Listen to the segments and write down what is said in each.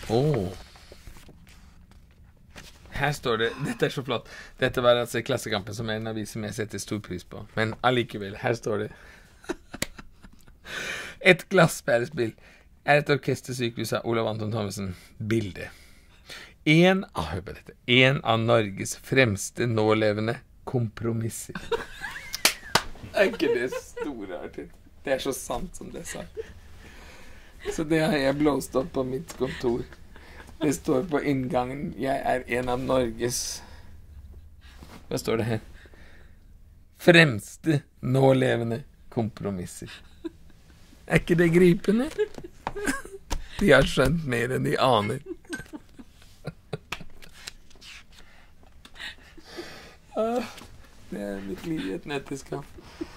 Her står det, dette så flott. Dette var altså Klassekampen, som en avis som jeg setter stor pris på. Men allikevel, her står det. Et glassbærespill et orkestersykehus av Olav Anton Thommessen. Bilde. Hør på dette. En av Norges fremste nålevende kompromisser. Ikke det store artig. Det så sant som det sagt. Så det har jeg blåst opp på mitt kontor. Det står på inngangen, jeg en av Norges, hva står det her? Fremste nålevende kompromisser. Ikke det gripende? De har skjønt mer enn de aner. Det mitt liv i et nøtteskap.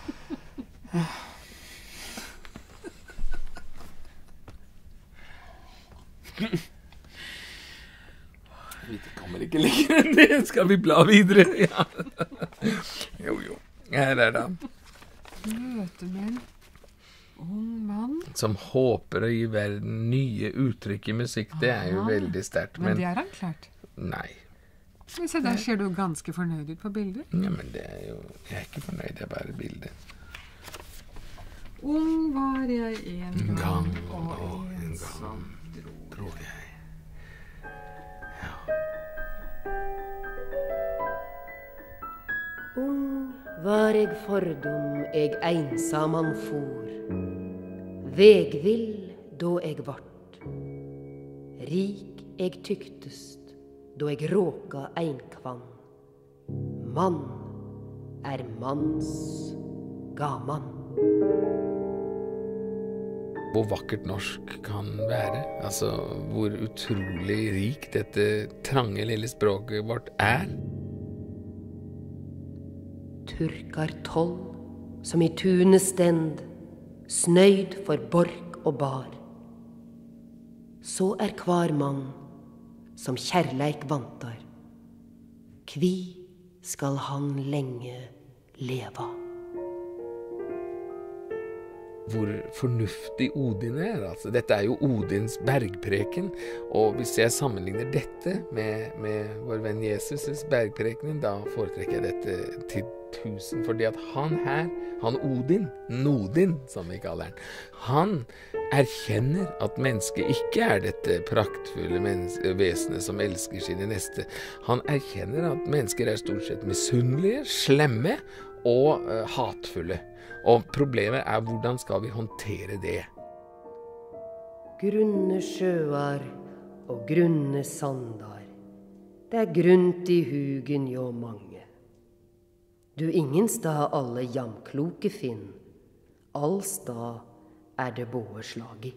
Vi kommer ikke lenger enn det. Skal vi bla videre? Ja. Jo. Her det. Møte med en ung mann. Som håper å gi verden nye uttrykk i musikk. Det jo veldig sterkt. Men det han klart? Nei. Men se, der ser du ganske fornøyd ut på bildet. Ja, men det jo... Jeg ikke fornøyd, det bare bildet. Ung var jeg en gang, og en som dro jeg. Ung var jeg fordom, jeg einsaman for. Vegvill då jeg vart. Rik jeg tyktest, då jeg råka einkvann. Mann manns gaman. Hvor vakkert norsk kan være. Altså, hvor utrolig rik dette trange lille språket vårt Turkar toll, som i tunet stend, snøyd for bork og bar. Så hver mann, som kjærleik vantar, kvi skal han lenge leva. Hvor fornuftig Odin altså. Dette jo Odins bergpreken, og hvis jeg sammenligner dette med vår venn Jesus' bergpreken, da foretrekker jeg dette til 1000, fordi at han Odin, Nodin som vi kaller han erkjenner at mennesket ikke dette praktfulle vesenet som elsker sine neste. Han erkjenner at mennesker stort sett misunnelige, slemme og hatfulle. Og problemet hvordan skal vi håndtere det? Grunne sjøar og grunne sandar, det grunt i hugen jo mange. Du ingen stad alle jamkloke finn, all stad det boeslag i.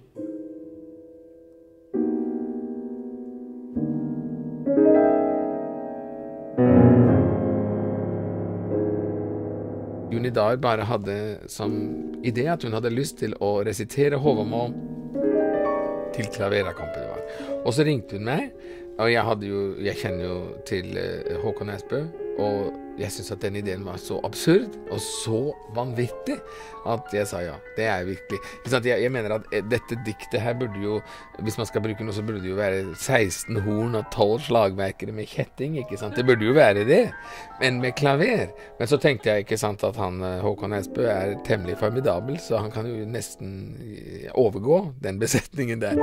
Junidar bare hadde som idé at hun hadde lyst til å resitere Håvamål til klaverakompaniet. Og så ringte hun meg, og jeg kjenner jo til Håkon Nesbø, og jeg synes at den ideen var så absurd og så vanvittig at jeg sa ja, det virkelig. Jeg mener at dette diktet her burde jo, hvis man skal bruke noe, så burde det jo være 16 horn og 12 slagverkere med kjetting, ikke sant? Det burde jo være det, men med klaver. Men så tenkte jeg, ikke sant, at Håkon Nesbø temmelig formidabel, så han kan jo nesten overgå den besetningen der.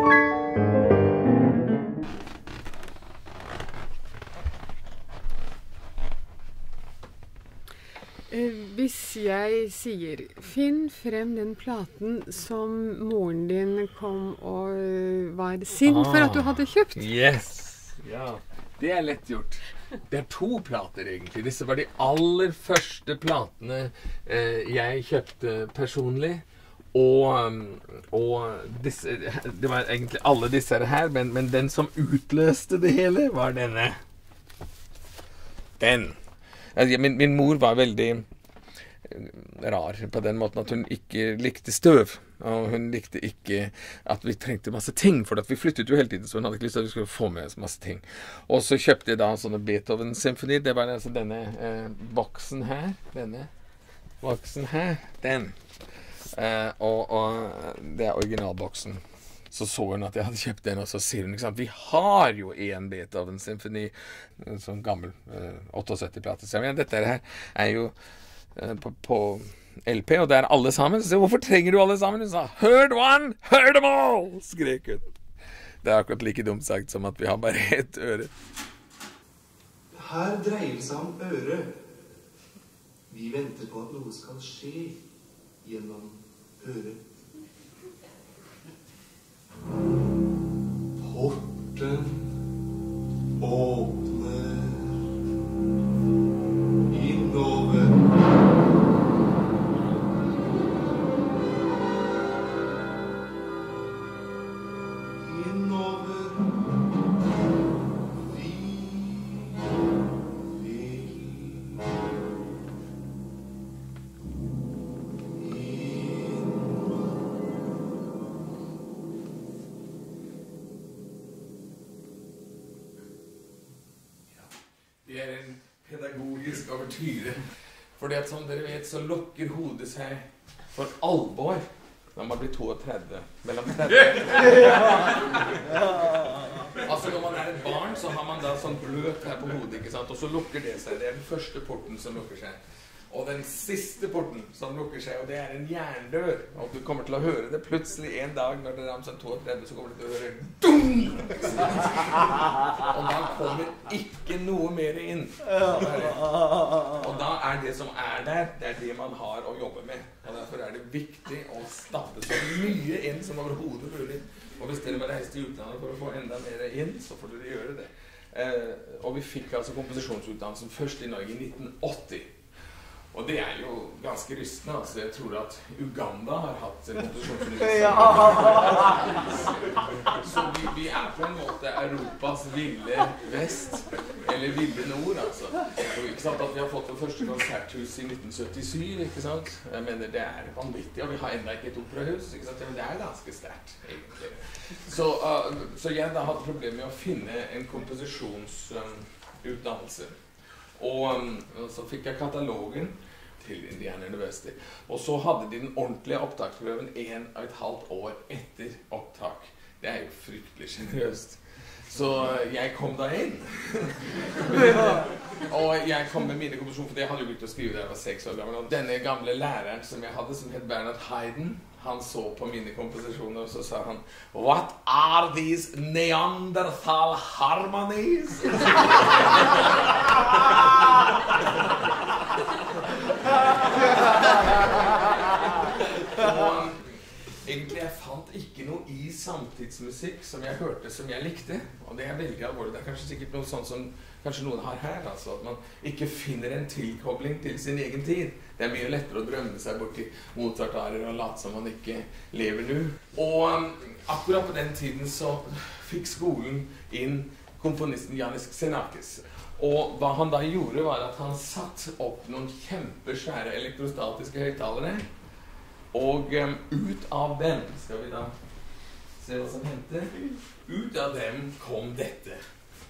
Hvis jeg sier, finn frem den platen som moren din kom og var sint for at du hadde kjøpt. Yes, ja, det lett gjort. Det 2 plater egentlig. Disse var de aller første platene jeg kjøpte personlig. Og disse, det var egentlig alle disse her, men den som utløste det hele var denne. Den. Min mor var veldig rar på den måten at hun ikke likte støv, og hun likte ikke at vi trengte masse ting, for at vi flyttet jo hele tiden, så hun hadde ikke lyst til at vi skulle få med oss masse ting. Og så kjøpte jeg da sånne Beethoven-symfonier. Det var altså denne boksen her, den. Og det originalboksen. så hun at jeg hadde kjøpt den, og så sier hun, ikke sant, vi har jo en Beethoven-symfoni, en sånn gammel 78-plate. Så jeg mener, dette her jo på LP, og det alle sammen. Så hvorfor trenger du alle sammen? Hun sa, heard one, heard them all, skrek hun. Det akkurat like dumt sagt som at vi har bare ett øre. Her dreier det seg om øre. Vi venter på at noe skal skje gjennom øret. Porten åpner innover. Innover. Vi Det en pedagogisk overtyre. Fordi at som dere vet, så lukker hodet seg for alvor når man blir 32. Mellom 30. Altså når man et barn, så har man da sånn bløt her på hodet, ikke sant? Og så lukker det seg. Det den første porten som lukker seg. Og den siste porten som lukker seg, og det en jerndør. Og du kommer til å høre det plutselig en dag når dere ramser 32, så kommer du til å høre DUM! Og da kommer ikke noe mer inn. Og da det som der, det det man har å jobbe med. Og derfor det viktig å stappe så mye inn som overhodet mulig. Og hvis dere må reise til utlandet for å få enda mer inn, så får dere gjøre det. Og vi fikk altså komposisjonsutdannelsen først i Norge i 1980. Og det jo ganske rystende, altså. Jeg tror at Uganda har hatt en komposisjonsutdannelse. Så vi på en måte Europas ville vest, eller ville nord, altså. Og ikke sant at vi har fått det første konserthus i 1977, ikke sant? Jeg mener, det vanvittig, og vi har enda ikke et operahus, ikke sant? Men det ganske sterkt, egentlig. Så jeg da hadde problemer med å finne en komposisjonsutdannelse. Og så fikk jeg katalogen til Indiana University. Og så hadde de den ordentlige opptaksprøven 1,5 år etter opptak. Det jo fryktelig generøst. Så jeg kom da inn. Og jeg kom med mine komposisjoner, for jeg hadde jo begynt å skrive da jeg var 6 år gammel. Og denne gamle læreren som jeg hadde, som het Bernard Haydn, han så på mine komposisjoner, og så sa han, what are these Neanderthal harmonies? Og egentlig jeg fant ikke noe i samtidsmusikk som jeg hørte som jeg likte, og det veldig alvorlig. Det kanskje sikkert noe sånt som kanskje noen har her, altså, at man ikke finner en tilkobling til sin egen tid. Det mye lettere å drømme seg bort til Mozart-arer og late som man ikke lever nå. Og akkurat på den tiden så fikk skolen inn komponisten Janis Xenakis. Og hva han da gjorde var at han satt opp noen kjempesvære elektrostatiske høyttalere, og ut av dem, skal vi da se hva som hendte, ut av dem kom dette.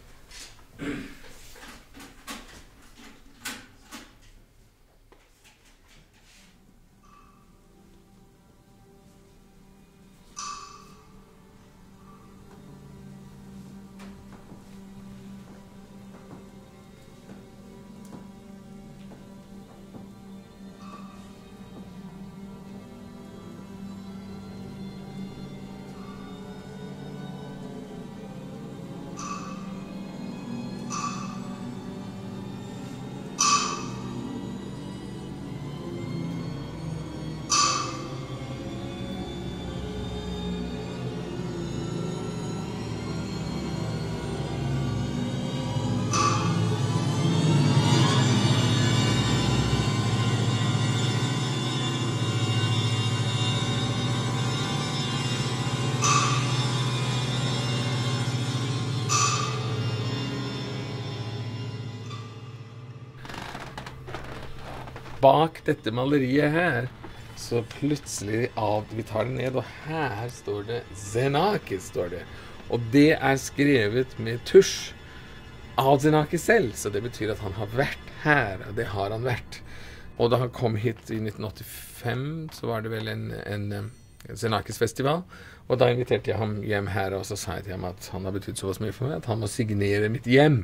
Bak dette maleriet her, så plutselig vi tar det ned, og her står det Xenakis, står det. Og det skrevet med tusj av Xenakis selv, så det betyr at han har vært her, og det har han vært. Og da han kom hit i 1985, så var det vel en Xenakis-festival, og da inviterte jeg ham hjem her, og så sa jeg til ham at han har betydd så mye for meg, at han må signere mitt hjem.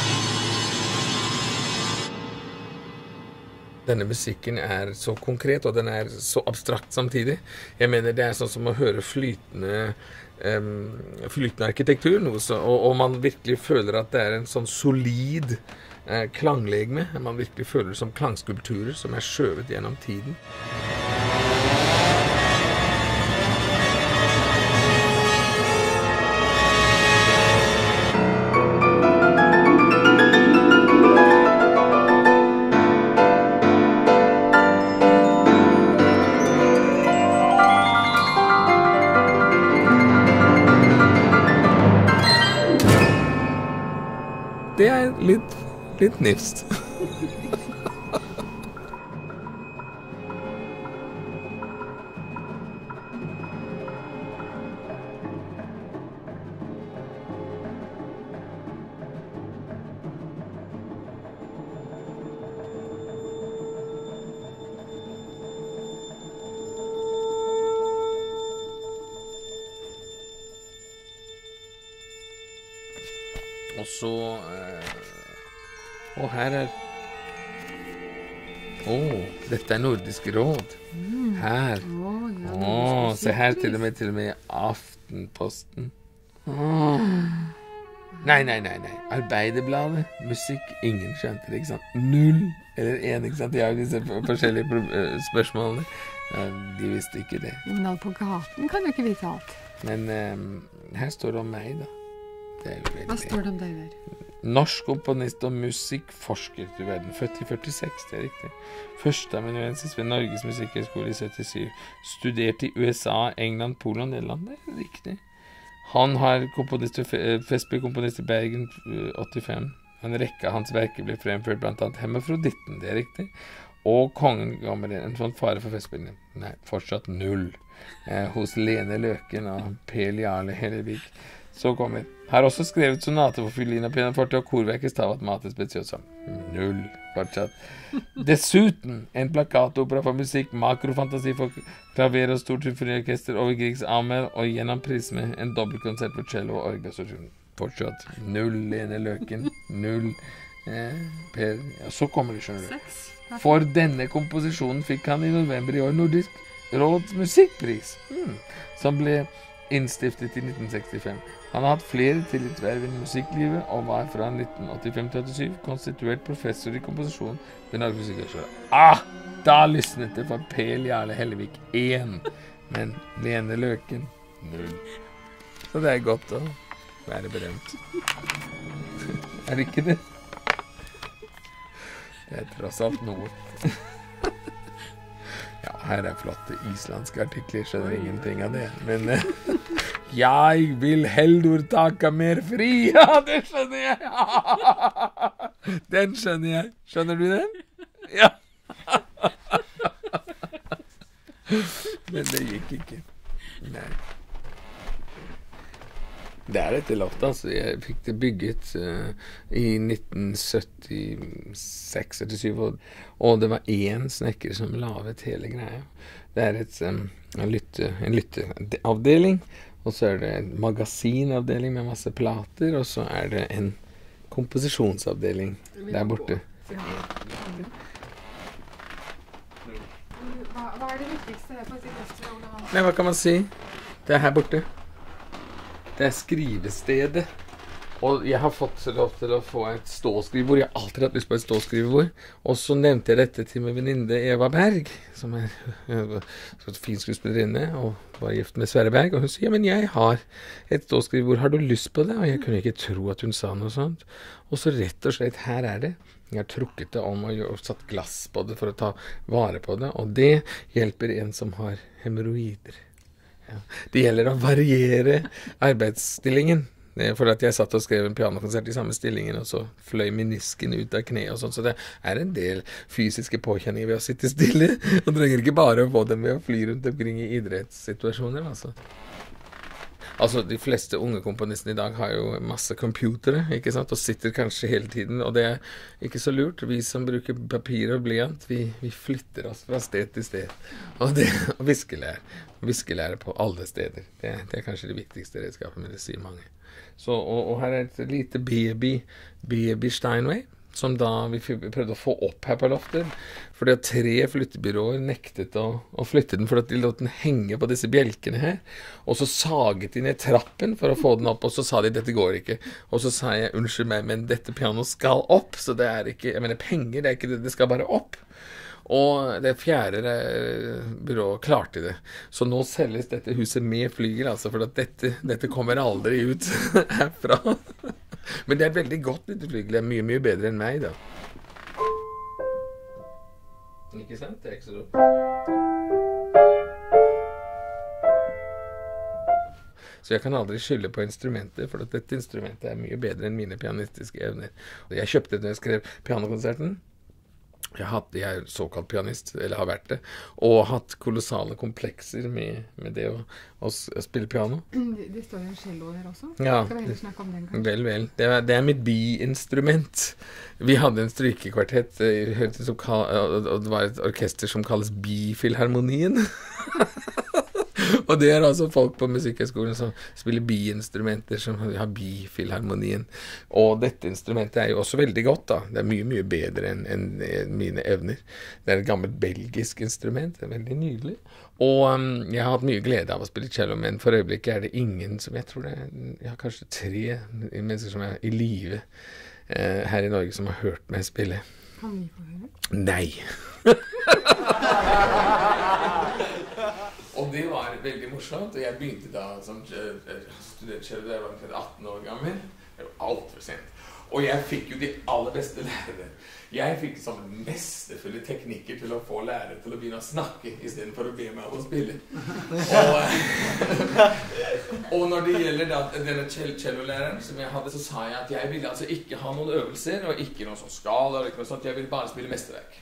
Denne musikken så konkret, og den så abstrakt samtidig. Jeg mener, det som å høre flytende arkitektur, og man virkelig føler at det en sånn solid klanglegeme. Man virkelig føler det som klangskulpturer som skjøvet gjennom tiden. Det litt nifst. Og så og her dette Nordisk råd. Her. Se her til og med Aftenposten. Nei. Arbeiderbladet, musikk, ingen skjønte det, ikke sant? 0 eller 1, ikke sant? De har jo disse forskjellige spørsmålene. Ja, de visste ikke det. Men alt på gaten kan jo ikke vite alt. Men her står det om meg, da. Hva står det om deg der? Norsk komponist og musikkforsker til verden, født i 46, det riktig. Førsteamanuensis ved Norges Musikkhøgskole i 77. Studert i USA, England, Polen og Nederland, det riktig. Han har festspillkomponist i Bergen 85. En rekke av hans verker ble fremført, blant annet Hemmefroditten, det riktig. Og Kongen ga meg en sånn fare for festspillene. Nei, fortsatt 0. Hos Lene Løken og Per Jarle Hellevik. Så kommer. Har også skrevet sonate for fiolin og pianoforte og korverket Stabat Mater Speciosa. 0, fortsatt. Dessuten en plakatopera for musikk, makrofantasi for klaver og stort symfoniorkester over Griegs Amel og gjennom Prisme en dobbeltkonsert for cello og orgasjon. Fortsatt 0, Lene Løken. 0, Per. Ja, så kommer det, skjønner du. For denne komposisjonen fikk han i november i år Nordisk Råds musikkpris, som ble innstiftet i 1965. Han har hatt flere tillitsverv i musikklivet, og var fra 1985 til 87 konstituert professor i komposisjon ved Norges Musikkhøgskole. Da lysnet det for Per Jarle Hellevik 1, men Lene Løken 0. Så det godt å være berømt. Det ikke det? Det tross alt noe. Ja, her flotte islandske artikler, skjønner ingenting av det, men jeg vil heller taka mer fri. Ja, det skjønner jeg. Den skjønner jeg. Skjønner du den? Ja. Men det gikk ikke. Nei. Det etter loftet, altså. Jeg fikk det bygget i 1976-77, og det var en snekker som lavet hele greia. Det en lytteavdeling, og så det en magasinavdeling med masse plater, og så det en komposisjonsavdeling der borte. Hva det viktigste her på et orkester? Nei, hva kan man si? Det her borte. Det skrivestedet. Og jeg har fått lov til å få et ståskrivebord. Jeg har alltid hatt lyst på et ståskrivebord. Og så nevnte jeg dette til min venninne Eva Berg, som fin skuespillerinne og var gift med Sverre Berg. Og hun sier, ja, men jeg har et ståskrivebord. Har du lyst på det? Og jeg kunne ikke tro at hun sa noe sånt. Og så rett og slett, her det. Jeg har trukket det om og satt glass på det for å ta vare på det. Og det hjelper en som har hemoroider. Ja. Det gjelder å variere arbeidsstillingen. For at jeg satt og skrev en pianokonsert i samme stillingen, og så fløy menisken ut av kne og sånt. Så det en del fysiske påkjenninger ved å sitte stille. Og trenger ikke bare å få dem ved å fly rundt omkring i idrettssituasjoner, altså. Altså, de fleste unge komponistene I dag har jo masse computere, ikke sant, og sitter kanskje hele tiden, og det ikke så lurt. Vi som bruker papir og blyant, vi flytter oss fra sted til sted. Og viskelære på alle steder. Det kanskje det viktigste redskapet, men det sier mange. Så, og her et lite baby Steinway, som da vi prøvde å få opp her på loftet, fordi at 3 flyttebyråer nektet å flytte den, for at de lot den henge på disse bjelkene her, og så saget de ned trappen for å få den opp, og så sa de, dette går ikke, og så sa jeg, unnskyld meg, men dette pianoet skal opp, så det ikke, jeg mener penger, det ikke det, det skal bare opp. Og det 4. byrået klarte det. Så nå selges dette huset med flygel, altså, for at dette kommer aldri ut herfra. Men det et veldig godt lite flygel, det mye bedre enn meg, da. Ikke sant? Det ikke så dumt. Så jeg kan aldri skylde på instrumentet, for at dette instrumentet mye bedre enn mine pianistiske evner. Jeg kjøpte det når jeg skrev pianokonserten. Jeg såkalt pianist, eller har vært det, og hatt kolossale komplekser med det å spille piano. Det står en cello her også. Ja, Skal vi snakke om den kanskje? Vel. Det mitt bi-instrument. Vi hadde en strykekvartett, og det var et orkester som kalles Bifilharmonien. Og det altså folk på Musikkhøgskolen som spiller bi-instrumenter, som har Bifilharmonien. Og dette instrumentet jo også veldig godt, da. Det mye bedre enn mine evner. Det et gammelt belgisk instrument, det veldig nydelig. Og jeg har hatt mye glede av å spille cello, men for øyeblikket det ingen som, jeg tror jeg har kanskje 3 mennesker som I live her I Norge som har hørt meg spille. Kan vi få høre? Nei! Og det var veldig morsomt, og jeg begynte da som studentcello da jeg var 18 år gammel. Det var alt for sent. Og jeg fikk jo de aller beste lærere. Jeg fikk som mesterfulle teknikker til å få lærere til å begynne å snakke I stedet for å be meg om å spille. Og når det gjelder da, denne cellolæreren som jeg hadde, så sa jeg at jeg ville altså ikke ha noen øvelser, og ikke noen sånn skala, eller ikke noe sånt. Jeg ville bare spille mesterverk.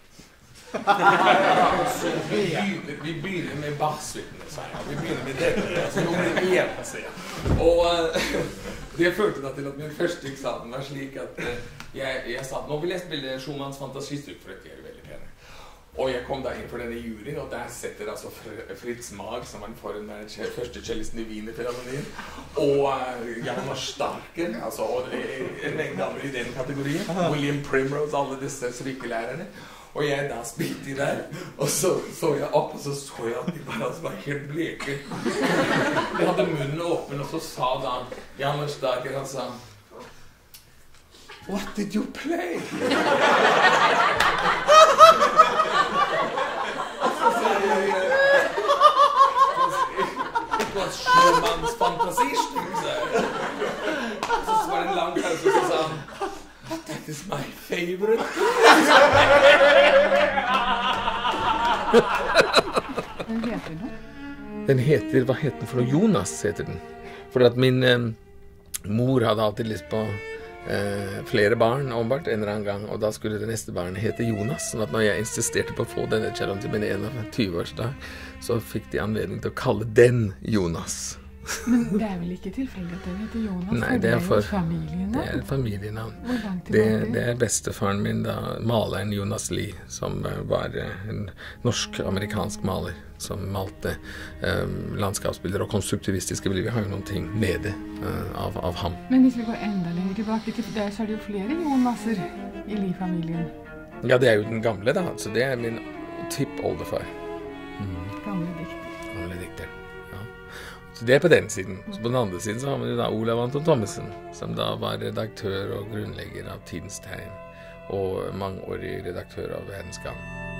Så vi begynner med bassrytmene, sa jeg. Vi begynner med det. Så nå blir vi igjen, sier jeg. Og det førte da til at min første eksamen var slik at jeg sa at nå vil jeg spille Schumanns fantasistykke, for dette veldig pene. Og jeg kom da inn for denne juryen, og der setter altså Fritz Mag, som var foran den første cellisten I Wienerfilharmonien, og Hjalmar Starken, altså en mengde andre I den kategorien, William Primrose, alle disse strykkelærerne. Og jeg da spilte der, og så jeg opp, og så jeg at de bare var helt bleke. De hadde munnen åpen, og så sa da Hjalmar Starken, han sa, "What did you play?" It was Schumanns fantasistykke. Så var det en lang pause, og så sa han, "That is my favorite." Den heter det? Den heter, hva heter den for noe? Jonas heter den. For at min mor hadde alltid lyst på flere barn ombart en eller annen gang, og da skulle det neste barnet hete Jonas, sånn at når jeg insisterte på å få denne celloen til min 21-årsdag, så fikk de anledning til å kalle den Jonas. Men det vel ikke tilfeldig at den heter Jonas? Nei, det jo familienavn. Det et familienavn. Hvor langt tilbake? Det bestefaren min, da, maleren Jonas Lie, som var en norsk-amerikansk maler, som malte landskapsbilder og konstruktivistiske bilder. Vi har jo noen ting nede av ham. Men hvis vi går enda lenger tilbake til der, så det jo flere Jonaser I Lie-familien. Ja, det jo den gamle, da. Så det min tippoldefar. Gamle dikter. Gamle dikter, ja. Så det på den siden. Så på den andre siden så har man jo da Olav Anton Thommessen, som da var redaktør og grunnlegger av Tidens Tegn, og mangeårig redaktør av Verdens Gang.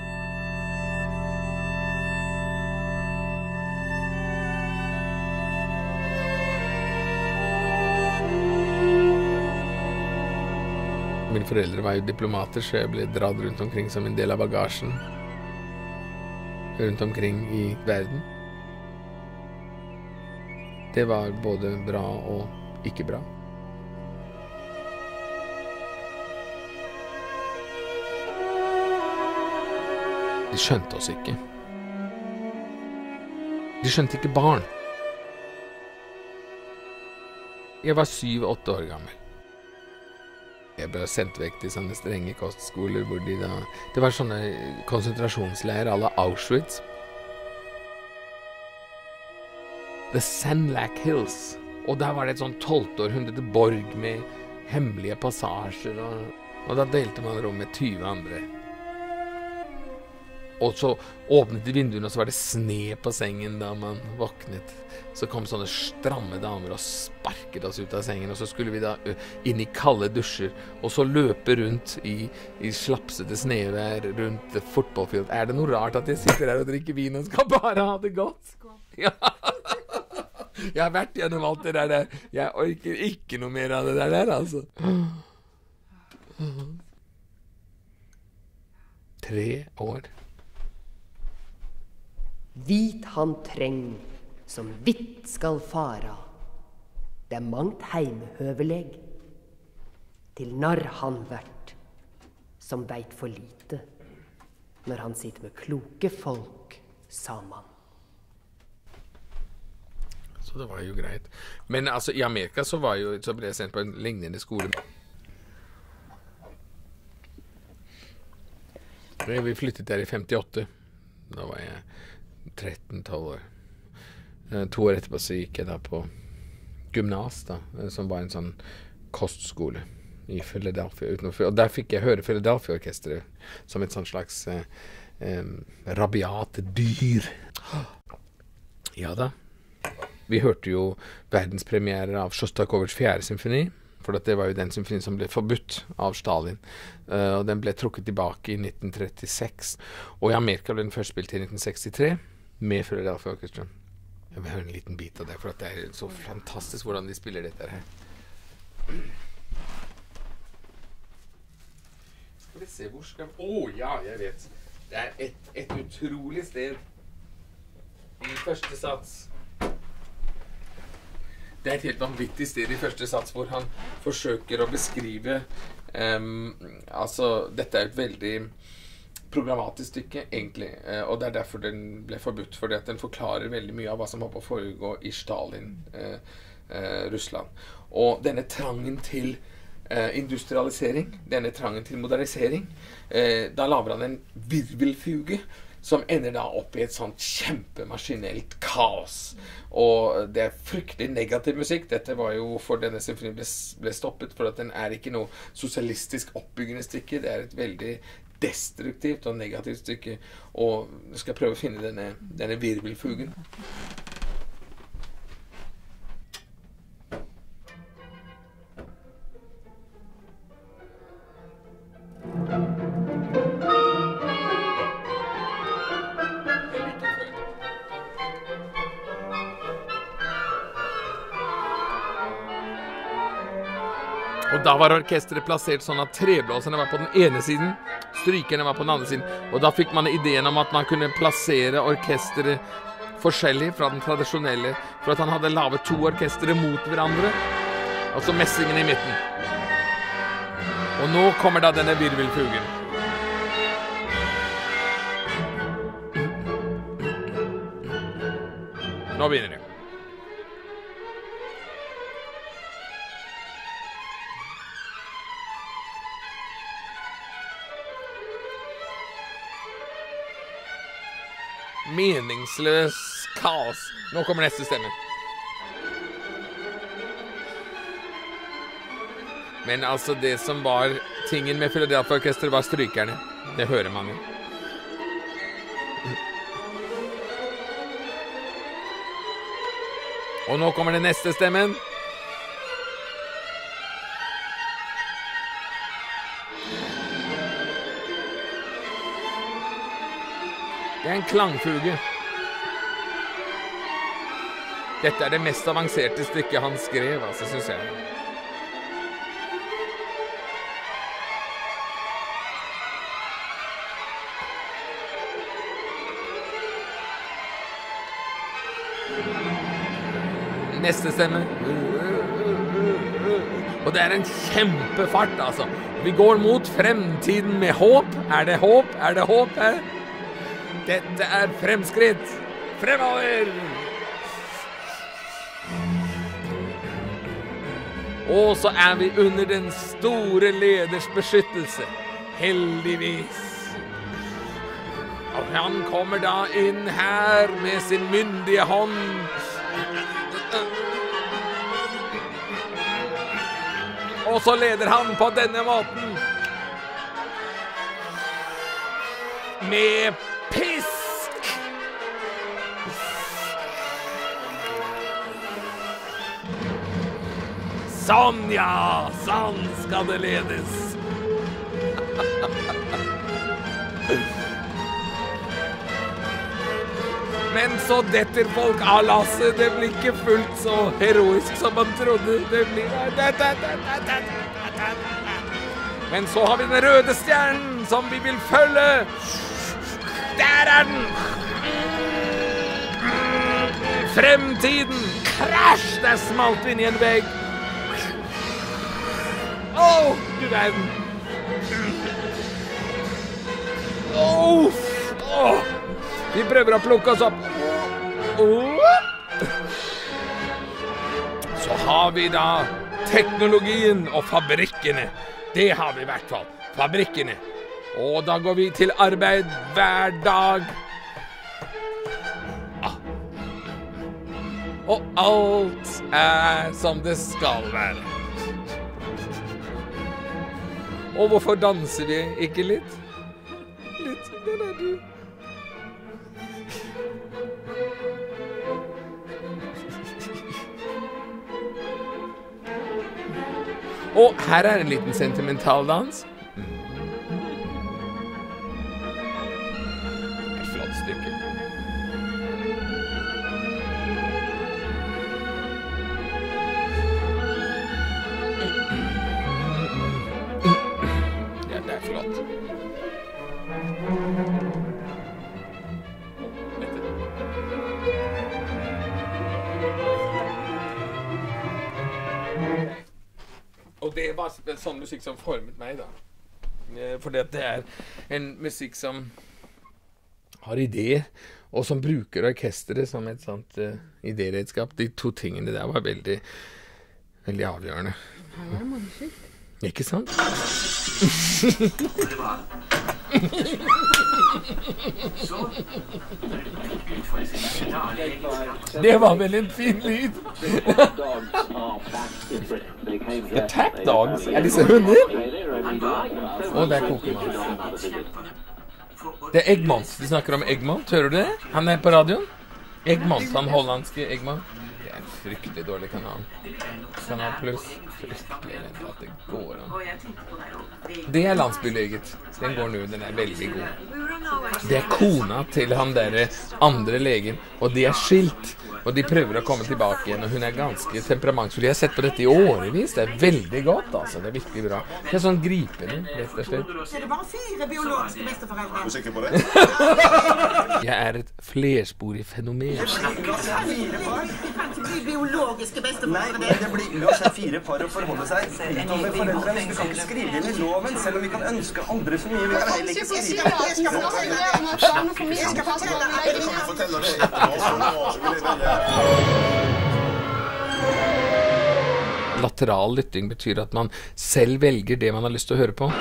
Mine foreldre var jo diplomater, så jeg ble dratt rundt omkring som en del av bagasjen rundt omkring I verden. Det var både bra og ikke bra. De skjønte oss ikke. De skjønte ikke barn. Jeg var 7-8 år gammel. Jeg ble sendt vekk til sånne strenge kostskoler hvor det var sånne konsentrasjonsleirer à la Auschwitz. The Senlac Hills. Og der var det et sånn 12-århundret borg med hemmelige passasjer, og da delte man rom med 20 andre. Og så åpnet de vinduene, og så var det sne på sengen da man våknet. Så kom sånne stramme damer og sparket oss ut av sengen, og så skulle vi da inn i kalde dusjer, og så løpe rundt i slapsete snevær rundt the football field. Er det noe rart at jeg sitter her og drikker vin og skal bare ha det godt? Ja. Jeg har vært gjennom alt det der. Jeg orker ikke noe mer av det der, altså. 3 år. Vit han treng, som vidt skal fara. Det mangt heimhøveleg. Til narr han vært, som veit for lite, når han sitter med kloke folk sammen. Så det var jo greit. Men altså, i Amerika så ble jeg sendt på en lignende skole. Vi flyttet der i 58. Da var jeg 13-12 år. 2 år etterpå så gikk jeg da på gymnas da, som var en sånn kostskole i Philadelphia utenfor. Og der fikk jeg høre Philadelphia-orkestret som et sånn slags rabiat dyr. Ja da. Vi hørte jo verdenspremiere av Sjostakovitsjs 4. symfoni, for det var jo den symfonien som ble forbudt av Stalin, og den ble trukket tilbake i 1936, og i Amerika ble den først spilt i 1963 med Philadelphia Orchestra. Jeg vil høre en liten bit av det, for det er så fantastisk hvordan de spiller dette her. Skal vi se, hvor skal vi... ja, jeg vet. Det er et utrolig sted i første sats. Det er et helt vanvittig sted i første sats hvor han forsøker å beskrive altså, dette er et veldig programmatisk stykke, egentlig, og det er derfor den ble forbudt, fordi at den forklarer veldig mye av hva som var på å foregå i Stalin, Russland. Og denne trangen til industrialisering, denne trangen til modernisering, da laver han en virvelfuge, som ender da opp i et sånt kjempemaskinelt kaos. Og det er fryktelig negativ musikk. Dette var jo for denne symfonien ble stoppet, for at den er ikke noe sosialistisk oppbyggende stykke. Det er et veldig destruktivt og negativt stykke. Og jeg skal prøve å finne denne virvelfugen. Og da var orkestret plassert sånn at treblåserne var på den ene siden, strykerne var på den andre siden. Og da fikk man ideen om at man kunne plassere orkestret forskjellig fra den tradisjonelle, for at han hadde lavet 2 orkestre mot hverandre, og så messingen i midten. Og nå kommer da denne virvelfugen. Nå begynner det. Meningsløs kaos. Nå kommer neste stemme. Men altså, det som var tingen med Philadelphia Orkestret var strykerne. Det hører man jo. Og nå kommer den neste stemmen. Det er en klangfuge. Dette er det mest avanserte stykket han skrev, altså, synes jeg. Neste stemme. Og det er en kjempefart, altså. Vi går mot fremtiden med håp. Er det håp? Er det håp her? Dette er fremskritt. Fremover! Og så vi under den store leders beskyttelse. Heldigvis. Og han kommer da inn her med sin myndige hånd. Og så leder han på denne måten. Med pisk. Sånn, ja. Sånn skal det ledes. Men så detter folk av lasset. Det blir ikke fullt så heroisk som man trodde det blir. Men så har vi den røde stjernen som vi vil følge. Der den! Fremtiden! Krasj! Der smalt vi inn i en vegg. Du verden. Vi prøver å plukke oss opp. Så har vi da teknologien og fabrikkene. Det har vi i hvert fall. Fabrikkene. Og da går vi til arbeid hver dag. Og alt som det skal være. Og hvorfor danser vi ikke litt? Litt, den du. Og her en liten sentimental dans. Et flott stykke. Ja, det flott. Og det var sånn musikk som formet meg da. Fordi at det en musikk som har ideer, og som bruker orkestret som et sånt idéredskap. De to tingene der var veldig, veldig avgjørende. Her det morsomt. Ikke sant? Det var vel en fin lyd. The tap dogs? Disse hunder? Og der koker man. Det Egmont. De snakker om Egmont. Hører du det? Han på radioen. Egmont, han hollandske Egmont. Det en fryktelig dårlig kanal. Kanal Plus. Fryktelig at det går an. Det landsbyleget. Den går nu, den veldig god. Det kona til han der andre legen, og de skilt. Og de prøver å komme tilbake igjen, og hun ganske temperamentsfull. Jeg har sett på dette i årevis. Det veldig godt, altså. Det virkelig bra. Det sånn gripende, rett og slett. Så det bare 4 biologiske besteforeldre? Er du sikker på det? Jeg et flersporig fenomen. Det kan ikke bli biologiske besteforeldre. Nei, det blir uansett 4 par å forholde seg utover foreldrene. Vi kan ikke skrive inn i loven, selv om vi kan ønske andre så mye. Vi kan heller ikke skrive inn. Jeg skal fortelle det etterpå. Lateral lytting betyr at man selv velger det man har lyst til å høre på.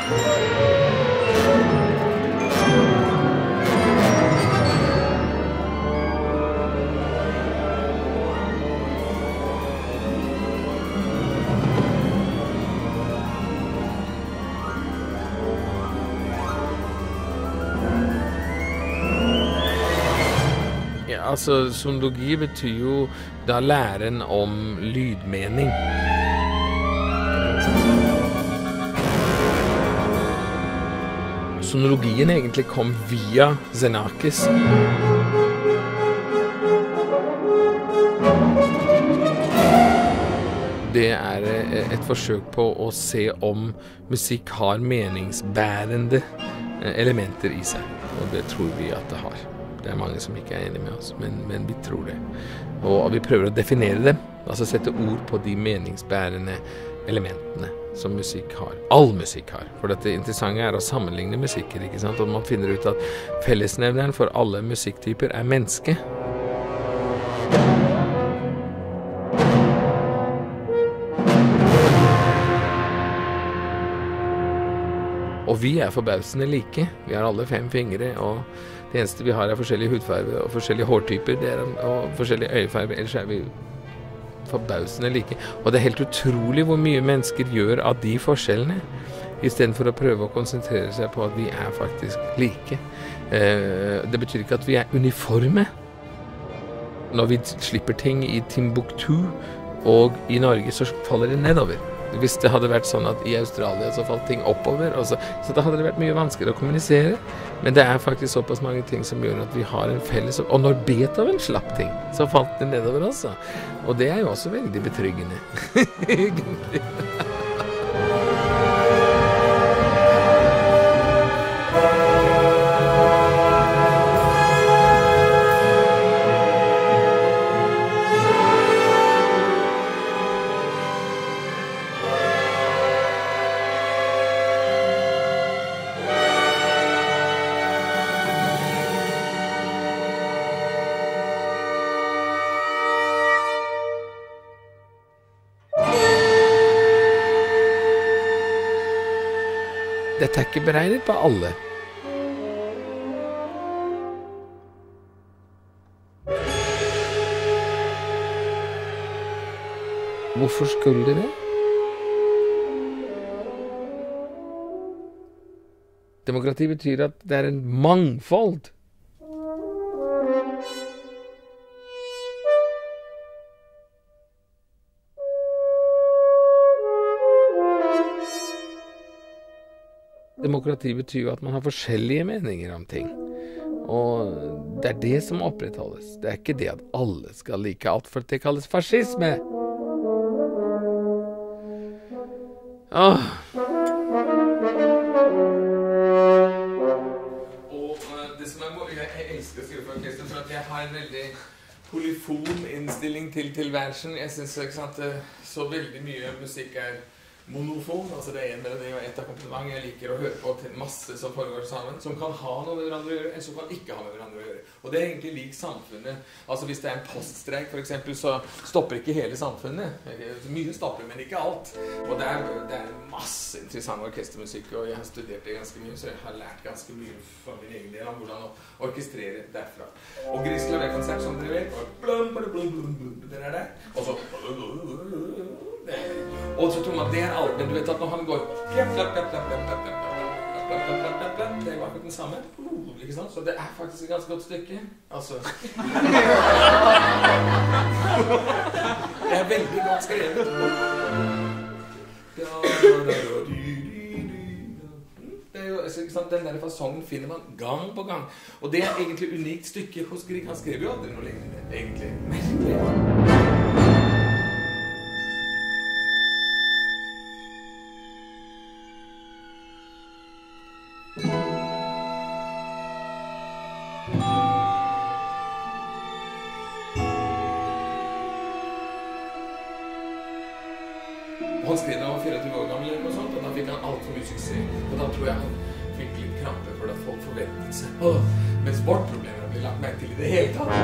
Altså, sonologi betyr jo da læren om lydmening. Sonologien egentlig kom via Xenakis. Det et forsøk på å se om musikk har meningsbærende elementer i seg. Og det tror vi at det har. Det mange som ikke enige med oss, men vi tror det. Og vi prøver å definere det, altså sette ord på de meningsbærende elementene som musikk har. All musikk har. For det interessante å sammenligne musikker, ikke sant? Og man finner ut at fellesnevneren for alle musikktyper menneske. Og vi forbausende like. Vi har alle 5 fingre, og det eneste vi har forskjellige hudfarver og forskjellige hårtyper og forskjellige øyefarver, ellers vi forbausende like. Og det helt utrolig hvor mye mennesker gjør av de forskjellene, I stedet for å prøve å konsentrere seg på at vi faktisk like. Det betyr ikke at vi uniforme. Når vi slipper ting I Timbuktu og I Norge, så faller det nedover. Hvis det hadde vært sånn at I Australia så falt ting oppover, så da hadde det vært mye vanskeligere å kommunisere. Men det faktisk såpass mange ting som gjør at vi har en felles... Og når Beethoven slapp ting, så falt det nedover også. Og det jo også veldig betryggende. Egentlig. Dette ikke beregnet på alle. Hvorfor skulle det? Demokrati betyr at det en mangfold. Demokrati betyr jo at man har forskjellige meninger om ting. Og det det som opprettholdes. Det ikke det at alle skal like alt, for det kalles fascisme. Åh. Og det som jeg elsker å skrive for orkester, for at jeg har en veldig polyfon innstilling til tilværelsen. Jeg synes ikke sant, så veldig mye musikk monofon, altså det en melodi og et akkompagnement jeg liker å høre på til masse som foregår sammen, som kan ha noe med hverandre å gjøre, eller som kan ikke ha med hverandre å gjøre. Og det egentlig lik samfunnet. Altså hvis det en poststreik for eksempel, så stopper ikke hele samfunnet. Mye stopper, men ikke alt. Og det masse interessant orkestermusikk, og jeg har studert det ganske mye, så jeg har lært ganske mye fra min egen del om hvordan å orkestrere derfra. Og Grieg Klaverkonsert, som dere vet, og blum, blum, blum, blum, blum, det der. Og så og så tror man det alt, men du vet at når han går det var ikke den samme, ikke sant? Så det faktisk et ganske godt stykke. Altså det veldig godt skrevet. Det jo, ikke sant? Den der fasongen finner man gang på gang. Og det egentlig unikt stykke hos Grieg. Han skrev jo aldri noe lignende, egentlig. Merkelig. Han skrev da han var 24 år gammel eller noe sånt, og da fikk han alt for mye suksess. Og da tror jeg han fikk litt krampe for at folk forventet seg. Mens vårt problem blir lagt merke til I det hele tatt.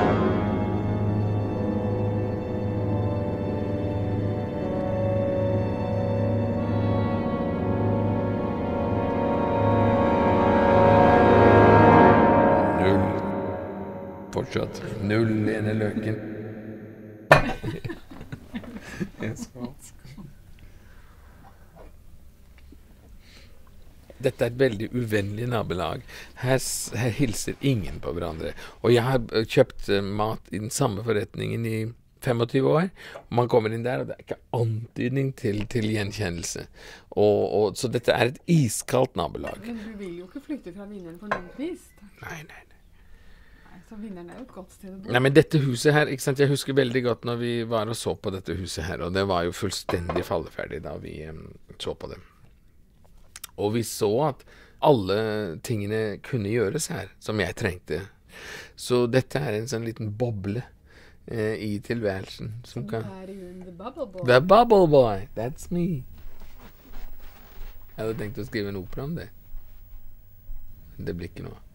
Null. Fortsatt. Null ene løken. Dette et veldig uvennlig nabolag. Her hilser ingen på hverandre. Og jeg har kjøpt mat I den samme forretningen I 25 år. Man kommer inn der, og det ikke antydning til gjenkjennelse. Så dette et iskaldt nabolag. Men du vil jo ikke flykte fra vinneren på noen vis. Nei. Så vinneren jo et godt sted å bo. Nei, men dette huset her, ikke sant? Jeg husker veldig godt når vi var og så på dette huset her, og det var jo fullstendig falleferdig da vi så på det. Og vi så at alle tingene kunne gjøres her, som jeg trengte. Så dette en sånn liten boble I tilværelsen. Som kan... The Bubble Boy. The Bubble Boy, that's me. Jeg hadde tenkt å skrive en opera om det. Men det blir ikke noe.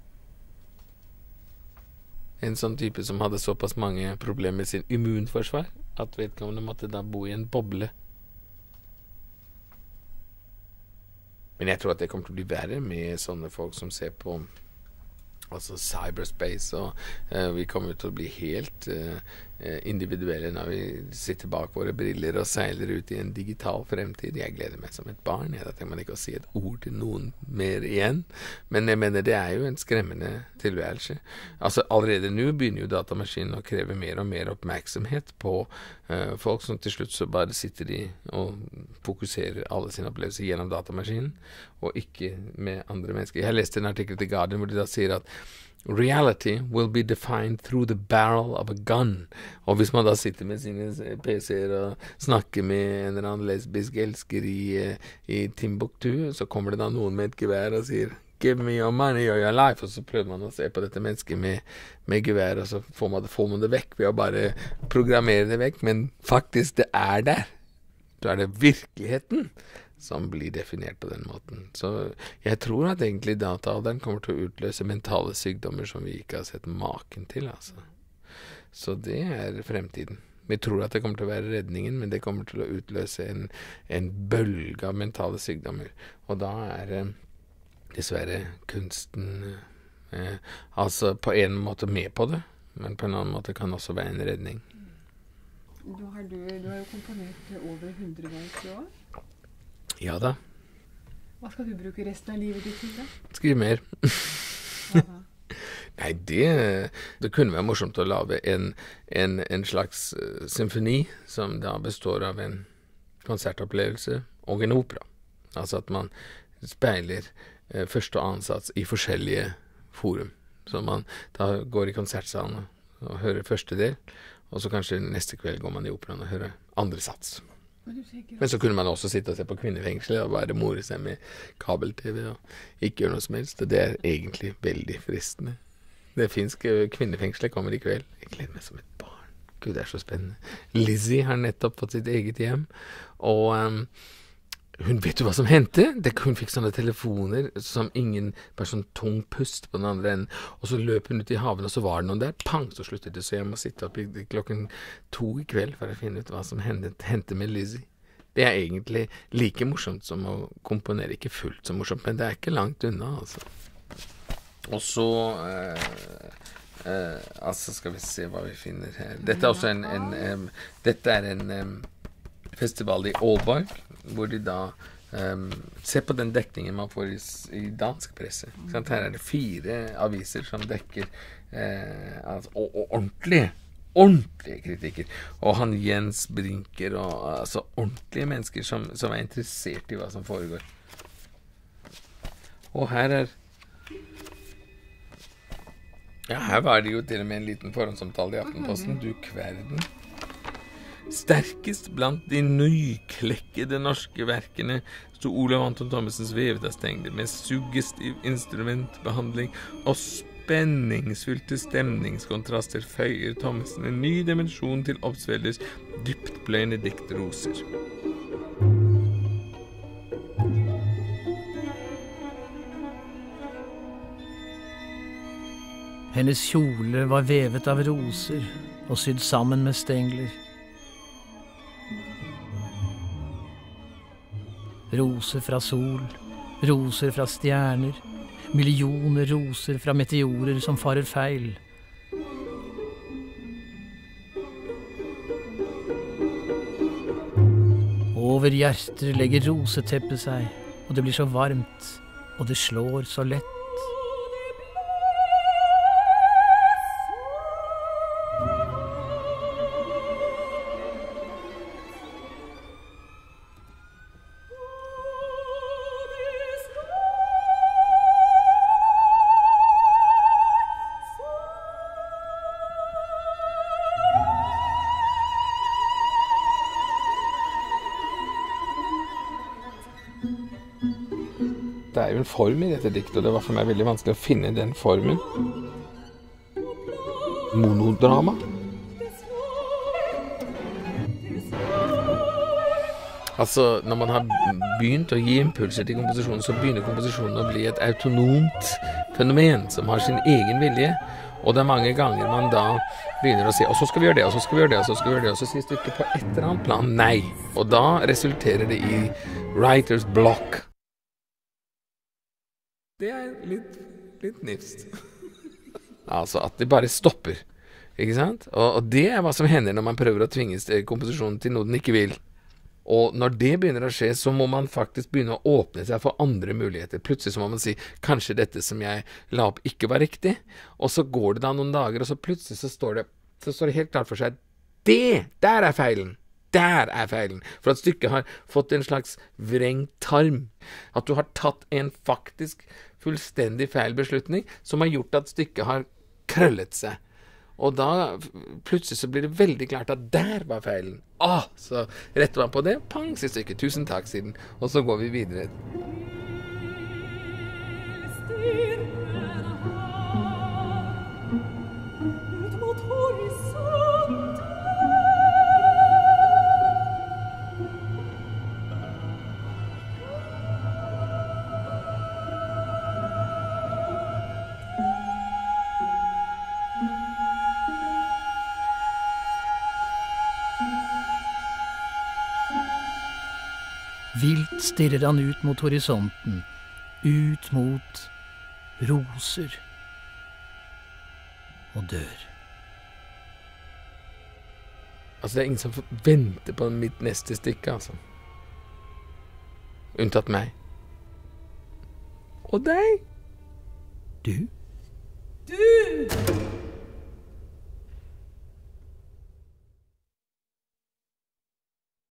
En sånn type som hadde såpass mange problemer med sin immunforsvar, at vedkommende måtte da bo I en boble. Men jeg tror at det kommer til å bli verre med sånne folk som ser på altså cyberspace, og vi kommer til å bli helt individuelle når vi sitter bak våre briller og seiler ut i en digital fremtid. Jeg gleder meg som et barn. Da trenger man ikke å si et ord til noen mer igjen. Men jeg mener, det er jo en skremmende tilværelse. Altså, allerede nå begynner jo datamaskinen å kreve mer og mer oppmerksomhet på folk som til slutt så bare sitter de og fokuserer alle sine opplevelser gjennom datamaskinen, og ikke med andre mennesker. Jeg har lest en artikkel til Guardian hvor de da sier at reality will be defined through the barrel of a gun. Og hvis man da sitter med sine PC-er og snakker med en eller annen lesbisk elsker i Timbuktu, så kommer det da noen med et gevær og sier give me your money or your life, og så prøver man å se på dette mennesket med gevær, og så får man det vekk ved å bare programmere det vekk, men faktisk det er der. Da er det virkeligheten som blir definert på den måten. Så jeg tror at egentlig dataalderen kommer til å utløse mentale sykdommer som vi ikke har sett maken til, altså. Så det er fremtiden. Vi tror at det kommer til å være redningen, men det kommer til å utløse en bølge av mentale sykdommer. Og da er dessverre kunsten altså på en måte med på det, men på en annen måte kan også være en redning. Du har jo komponert over 100 verk i år. Ja da. Hva skal du bruke resten av livet ditt til da? Skriv mer. Nei, det kunne være morsomt å lage en slags symfoni som da består av en konsertopplevelse og en opera. Altså at man speiler første og annen sats i forskjellige forum. Så man da går i konsertsalen og hører første del, og så kanskje neste kveld går man i operaen og hører andre sats. Men så kunne man også sitte og se på kvinnefengsel og bare more seg med kabel-TV og ikke gjøre noe som helst. Det er egentlig veldig fristende. Det finske kvinnefengselet kommer i kveld. Jeg gleder meg som et barn. Gud, det er så spennende. Lizzie har nettopp fått sitt eget hjem, og hun vet jo hva som hendte. Hun fikk sånne telefoner som ingen, bare sånn tung pust på den andre enden, og så løp hun ut i haven, og så var det noen der, pang, så sluttet det, så jeg må sitte opp klokken 2 i kveld for å finne ut hva som hendte med Lizzie. Det er egentlig like morsomt som å komponere, ikke fullt så morsomt, men det er ikke langt unna, altså. Og så altså skal vi se hva vi finner her. Dette er også dette er en festival i Aalborg, hvor de da ser på den dekningen man får i dansk presse. Her er det 4 aviser som dekker altså, og ordentlige kritikker. Og han Jens Brinker, og altså ordentlige mennesker som er interessert i hva som foregår. Og her her var det jo til og med en liten forhåndsomtale i Aftenposten. Du kverden. Sterkest blant de nyklekkede norske verkene stod Olav Anton Thomasens Vevetastengler med suggestiv instrumentbehandling og spenningsfylte stemningskontraster føyer Thomasen en ny dimensjon til Obswellers dyptpløyende diktroser. Hennes kjole var vevet av roser og sydd sammen med stengler. Roser fra sol, roser fra stjerner, millioner roser fra meteorer som farer feil. Over hjerter legger roseteppet seg, og det blir så varmt, og det slår så lett. Det er jo en form i dette diktet, og det var for meg veldig vanskelig å finne den formen. Monodrama. Altså, når man har begynt å gi impulser til komposisjonen, så begynner komposisjonen å bli et autonomt fenomen som har sin egen vilje. Og det er mange ganger man da begynner å si, og så skal vi gjøre det, og så skal vi gjøre det, og så skal vi gjøre det, og så sier stykket på et eller annet plan nei. Og da resulterer det i writer's block. Det litt nifst. Altså at det bare stopper, ikke sant? Og det hva som hender når man prøver å tvinge komposisjonen til noe den ikke vil. Og når det begynner å skje, så må man faktisk begynne å åpne seg for andre muligheter. Plutselig så må man si, kanskje dette som jeg la opp ikke var riktig. Og så går det da noen dager, og så plutselig så står det helt klart for seg, der er feilen. Der er feilen. For at stykket har fått en slags vrengt tarm. At du har tatt en faktisk fullstendig feil beslutning, som har gjort at stykket har krøllet seg. Og da plutselig så blir det veldig klart at der var feilen. Så retter man på det, pang, sier stykket, tusen takk siden, og så går vi videre. Vilt stirrer han ut mot horisonten, ut mot roser, og dør. Altså, det er ingen som venter på mitt neste stykke, altså. Unntatt meg. Og deg. Du? Du!